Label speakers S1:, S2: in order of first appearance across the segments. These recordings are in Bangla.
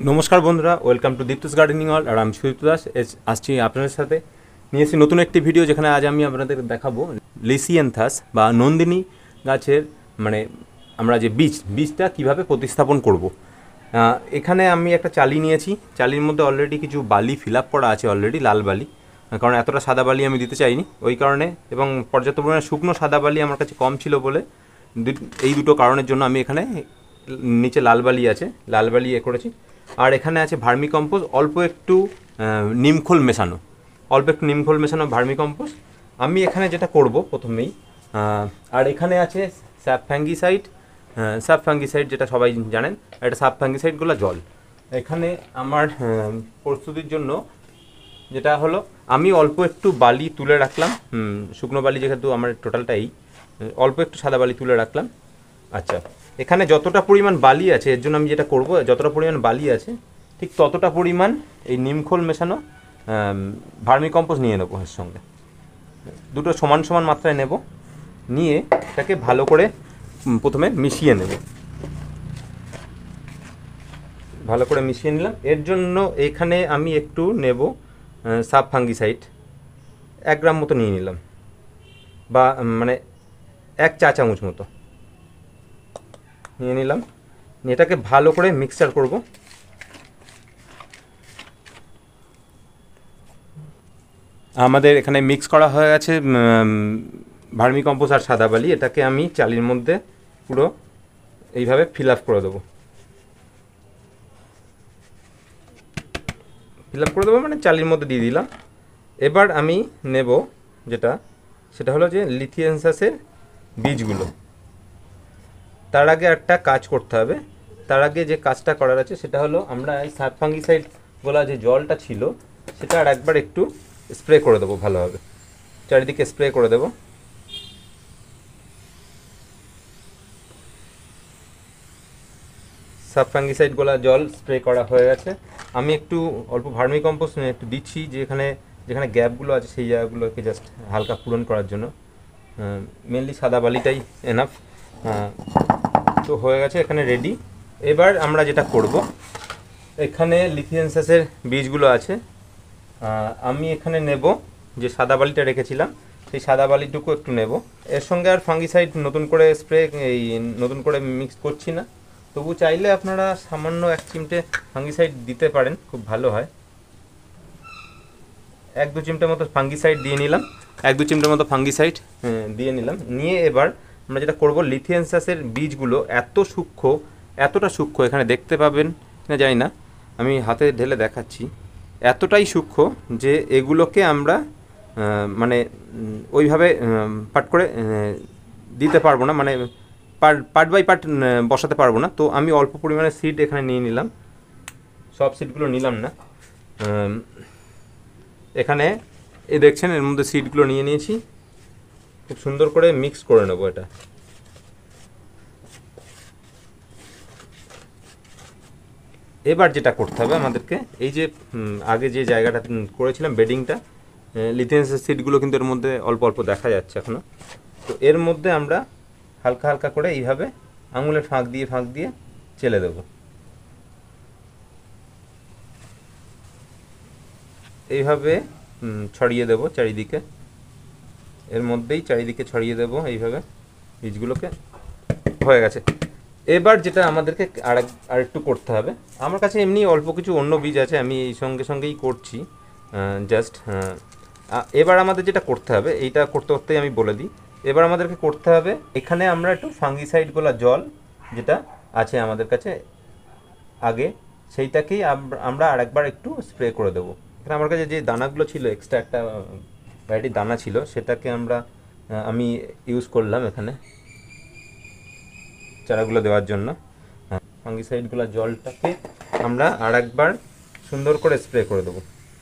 S1: নমস্কার বন্ধুরা, welcome to Dipta's gardening world. আর আমি সুদীপ্ত দাস আসছি আপনাদের সাথে নিয়ে এসেছি নতুন একটি ভিডিও, যেখানে আজ আমি আপনাদের দেখাবো লিসিয়ানথাস বা নন্দিনী গাছের আমরা যে বীজটা কিভাবে প্রতিস্থাপন করব। এখানে আমি একটা চালি নিয়েছি, চালির মধ্যে অলরেডি কিছু বালি ফিল আপ করা আছে, অলরেডি লাল বালি, কারণ এতটা সাদা বালি আমি দিতে চাইনি ওই কারণে, এবং পর্যাপ্ত পরিমাণে শুকনো সাদা বালি আমার কাছে কম ছিল বলে এই দুটো কারণের জন্য আমি এখানে নিচে লাল বালি আছে, লাল বালি করেছি। আর এখানে আছে ভার্মি কম্পোস্ট, অল্প একটু নিমখোল মেশানো ভার্মি কম্পোস্ট আমি এখানে যেটা করব প্রথমেই। আর এখানে আছে স্যাপ ফাঙ্গিসাইড, যেটা সবাই জানেন, এটা স্যাপ ফাঙ্গিসাইডগুলো জল। এখানে আমার প্রস্তুতির জন্য যেটা হলো, আমি অল্প একটু বালি তুলে রাখলাম, শুকনো বালি, যেহেতু আমার টোটালটা অল্প একটু সাদা বালি তুলে রাখলাম। আচ্ছা, এখানে যতটা পরিমাণ বালি আছে, এর জন্য আমি যেটা করব, যতটা পরিমাণ বালি আছে ঠিক ততটা পরিমাণ এই নিমখোল মেশানো ভার্মি কম্পোস্ট নিয়ে নেবো। এর সঙ্গে দুটো সমান সমান মাত্রায় নেব, নিয়ে এটাকে ভালো করে প্রথমে মিশিয়ে নেব। ভালো করে মিশিয়ে নিলাম। এর জন্য এখানে আমি একটু নেব সাব ফাঙ্গিসাইড, 1 গ্রাম মতো নিয়ে নিলাম, বা 1 চা চামচ মতো নিয়ে নিলাম। এটাকে ভালো করে মিক্সচার করব। আমাদের এখানে মিক্স করা হয়ে গেছে ভার্মি কম্পোস্ট আর সাদা বালি। এটাকে আমি চালির মধ্যে পুরো এইভাবে ফিল আপ করে দেবো। চালির মধ্যে দিয়ে দিলাম। এবার আমি নেব সেটা হলো যে লিথিয়ানথাসের বীজগুলো। তার আগে একটা কাজ করতে হবে, তার আগে যে কাজটা করার আছে সেটা হলো, আমরা এই সাব ফাঙ্গিসাইড বলা যে জলটা ছিল সেটা আর একবার একটু স্প্রে করে দেবো, ভালোভাবে চারিদিকে স্প্রে করে দেবো। সাব ফাঙ্গিসাইড গোলা জল স্প্রে করা হয়ে গেছে। আমি একটু অল্প ভার্মি কম্পোস্ট একটু দিচ্ছি, যেখানে গ্যাপগুলো আছে সেই জায়গাগুলোকে জাস্ট হালকা পূরণ করার জন্য। মেনলি সাদা বালিটাই এনাফ। তো হয়ে গেছে, এখানে রেডি। এবার আমরা যেটা করব, এখানে লিথিয়ানথাসের বীজগুলো আছে, আমি এখানে নেব যে সাদা বালিটা রেখেছিলাম, সেই সাদা বালিটুকু একটু নেব। এর সঙ্গে আর ফাঙ্গিসাইড নতুন করে মিক্স করছি না, তবু চাইলে আপনারা সামান্য 1 চিমটে ফাঙ্গিসাইড দিতে পারেন, খুব ভালো হয়। 1-2 চিমটে মতো ফাঙ্গিসাইড দিয়ে নিলাম, 1-2 চিমটে মতো ফাঙ্গিসাইড দিয়ে নিলাম। নিয়ে এবার আমরা যেটা করব, লিথিয়ানথাসের বীজগুলো এতটা সূক্ষ্ম, এখানে দেখতে পাবেন না জানি না, আমি হাতে ঢেলে দেখাচ্ছি, এতটাই সূক্ষ্ম যে এগুলোকে আমরা ওইভাবে পাট করে দিতে পারবো না, পার্ট বাই পার্ট বসাতে পারবো না। তো আমি অল্প পরিমাণে সিড এখানে নিয়ে নিলাম, সব সিডগুলো নিলাম না। এখানে দেখছেন, এর মধ্যে সিডগুলো নিয়ে নিয়েছি। খুব সুন্দর করে মিক্স করে নেবো এটা। এবার যেটা করতে হবে আমাদেরকে, এই যে আগে যে জায়গাটা করেছিলাম বেডিংটা, লিথিয়ানথাসের সিডগুলো কিন্তু এর মধ্যে অল্প অল্প দেখা যাচ্ছে এখনো। তো এর মধ্যে আমরা হালকা হালকা করে এইভাবে আঙুলের ফাঁক দিয়ে চেলে দেবো। এইভাবে ছড়িয়ে দেবো চারিদিকে, এর মধ্যেই চারিদিকে ছড়িয়ে দেবো এইভাবে বীজগুলোকে। হয়ে গেছে। এবার যেটা আমাদেরকে আর একটু করতে হবে, আমার কাছে এমনি অল্প কিছু অন্য বীজ আছে, আমি এই সঙ্গেই করছি জাস্ট। এবার আমাদের যেটা করতে হবে, এইটা করতেই আমি বলে দিই, এবার আমাদেরকে করতে হবে, এখানে আমরা একটু ফাঙ্গিসাইডগুলো জল যেটা আছে আমাদের কাছে আগে, সেইটাকেই আমরা আরেকবার একটু স্প্রে করে দেবো। এখানে আমার কাছে যে দানাগুলো ছিল, এক্সট্রা একটা ভ্যারাইটির দানা ছিল, সেটাকে আমি ইউজ করলাম এখানে চারাগুলো দেওয়ার জন্য। ফাঙ্গিসাইডগুলো জলটাকে আমরা আরেকবার সুন্দর করে স্প্রে করে দেবো।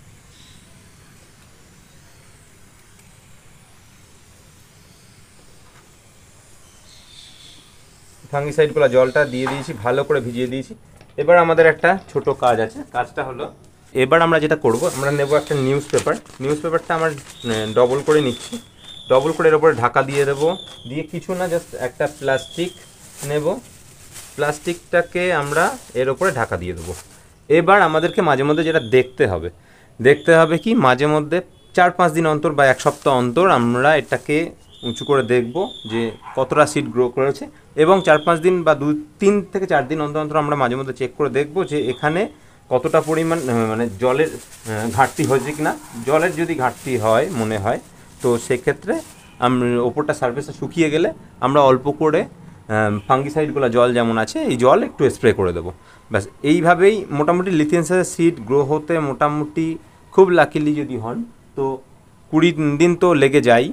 S1: ফাঙ্গিসাইডগুলো জলটা দিয়ে দিয়েছি, ভালো করে ভিজিয়ে দিয়েছি। এবার আমাদের একটা ছোট কাজ আছে, কাজটা হলো, এবার আমরা যেটা করব, আমরা নেব একটা নিউজ পেপারটা আমার ডবল করে নিচ্ছি, ডবল করে এর উপরে ঢাকা দিয়ে দেবো, দিয়ে কিছু না, জাস্ট একটা প্লাস্টিক নেব, প্লাস্টিকটাকে আমরা এর উপরে ঢাকা দিয়ে দেবো। এবার আমাদেরকে মাঝে মধ্যে যেটা দেখতে হবে কি মাঝে মধ্যে 4-5 দিন অন্তর বা 1 সপ্তাহ অন্তর আমরা এটাকে উঁচু করে দেখব যে কতটা সিড গ্রো করেছে, এবং 4-5 দিন বা 3 থেকে 4 দিন অন্তর অন্তর আমরা মাঝে মধ্যে চেক করে দেখব যে এখানে কতটা পরিমাণ মানে জলের ঘাটতি হয়েছে কি না। জলের যদি ঘাটতি হয় মনে হয়, তো সেক্ষেত্রে ওপরটা সারফেসটা শুকিয়ে গেলে আমরা অল্প করে ফাঙ্গিসাইডগুলো জল যেমন আছে এই জল একটু স্প্রে করে দেবো। ব্যাস এইভাবেই মোটামুটি লিথিয়ানথাসের সিড গ্রো হতে মোটামুটি খুব লাকিলি যদি হন তো 20 দিন তো লেগে যায়,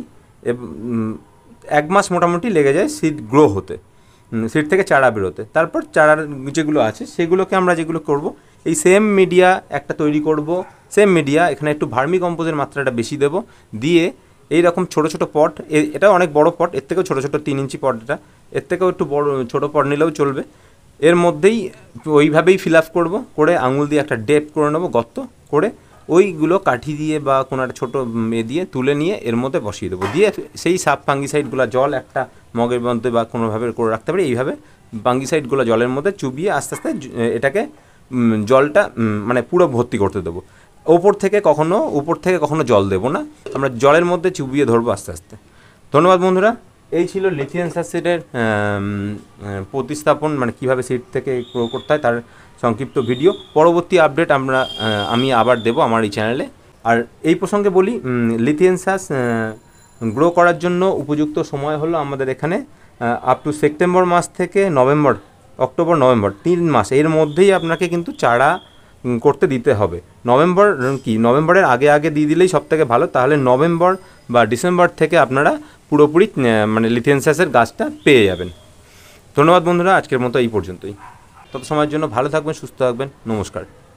S1: 1 মাস মোটামুটি লেগে যায় সিড গ্রো হতে, সিড থেকে চারা বেরোতে। তারপর চারার যেগুলো আছে সেগুলোকে আমরা যেগুলো করব, এই সেম মিডিয়া একটা তৈরি করব, সেম মিডিয়া এখানে একটু ভার্মি কম্পোজের মাত্রাটা বেশি দেব, দিয়ে এই রকম ছোটো ছোটো পট, এটা অনেক বড় পট, এর থেকেও ছোটো ছোটো 3 ইঞ্চি পট, এটা এর থেকেও একটু বড় ছোটো পট নিলেও চলবে। এর মধ্যেই ওইভাবেই ফিল আপ করবো, করে আঙুল দিয়ে একটা ডেপ করে নেবো, গর্ত করে ওইগুলো কাঠি দিয়ে বা কোনো একটা ছোটো দিয়ে তুলে নিয়ে এর মধ্যে বসিয়ে দেবো, দিয়ে সেই সাব ফাঙ্গিসাইডগুলো জল একটা মগের মধ্যে বা কোনোভাবে করে রাখতে পারি। এইভাবে ফাঙ্গিসাইডগুলো জলের মধ্যে চুবিয়ে আস্তে আস্তে এটাকে জলটা মানে পুরো ভর্তি করতে দেবো। উপর থেকে কখনো জল দেবো না, আমরা জলের মধ্যে চুবিয়ে ধরবো আস্তে আস্তে। ধন্যবাদ বন্ধুরা, এই ছিল লিথিয়ানথাস সিডের প্রতিস্থাপন, মানে কীভাবে সিড থেকে গ্রো করতে হয় তার সংক্ষিপ্ত ভিডিও। পরবর্তী আপডেট আমি আবার দেবো আমার এই চ্যানেলে। আর এই প্রসঙ্গে বলি, লিথিয়ানথাস গ্রো করার জন্য উপযুক্ত সময় হলো আমাদের এখানে আপ টু সেপ্টেম্বর মাস থেকে অক্টোবর নভেম্বর 3 মাস, এর মধ্যেই আপনাকে কিন্তু চারা করতে দিতে হবে। নভেম্বরের আগে দিয়ে দিলেই সবথেকে ভালো, তাহলে নভেম্বর বা ডিসেম্বর থেকে আপনারা পুরোপুরি মানে লিথিয়ানথাসের গাছটা পেয়ে যাবেন। ধন্যবাদ বন্ধুরা, আজকের মতো এই পর্যন্তই। তত সময়ের জন্য ভালো থাকবেন, সুস্থ থাকবেন, নমস্কার।